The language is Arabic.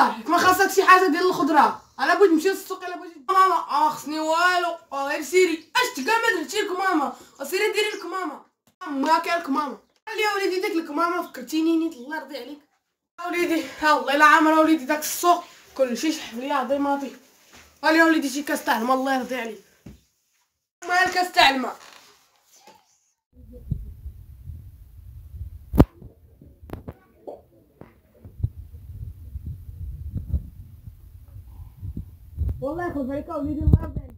صالح ما خاصك شي حاجه ديال الخضره. انا بغيت نمشي للسوق الا بغيتي ماما خصني والو غير سيري اش كاع ما درتي لك ماما وسيري ديري لك ماما ما كاين لك ماما. قال لي يا وليدي ديك لك ماما فكرتيني نيت الله يرضي عليك يا وليدي. ها الله الا عامر وليدي داك السوق كلشي شحف ليا عظيماتي. قال لي يا وليدي شي كاس تاع الماء الله يرضي عليك. ما الكاس تاع الماء والله يخلف عليك وليدي الله يرضي عليك.